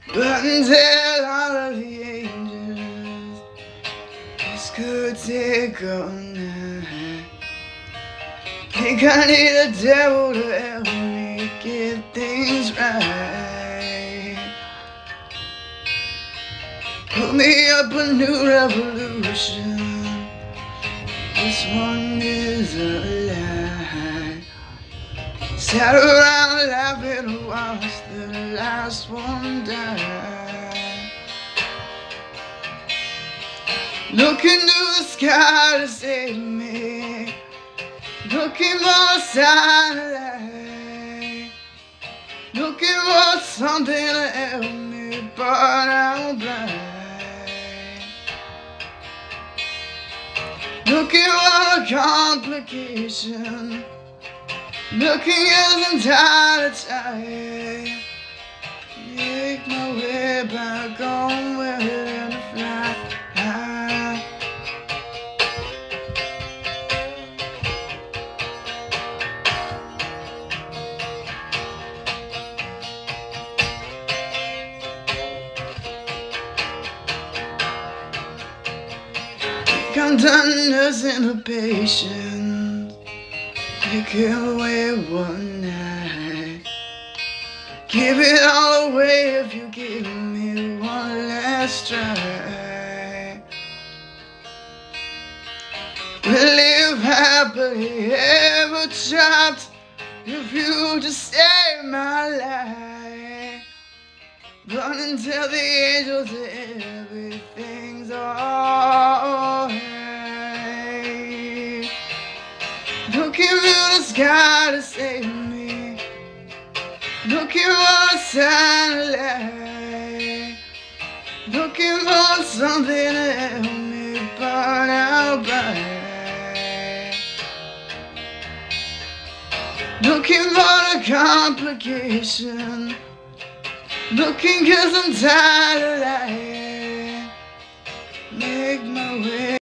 But until all of the angels just could take all night, think I need a devil to help me get things right. Put me up a new revolution. This one is a lie. Sat around laughing whilst the last one died. Looking to the sky to save me, looking for a sign of light, looking for something to help me burn out blind. Looking for a complication, looking isn't tired of trying. Make my way back on where we're to fly. I'm done nursing the patient. Take it away one night. Give it all away if you give me one last try. We'll live happily ever trapped if you just save my life. Run until the angels say everything's alright. Looking through the sky to save me, looking for a sign of light, looking for something to help me burn out bright. Looking for a complication, looking 'cause I'm tired of lying. Make my way.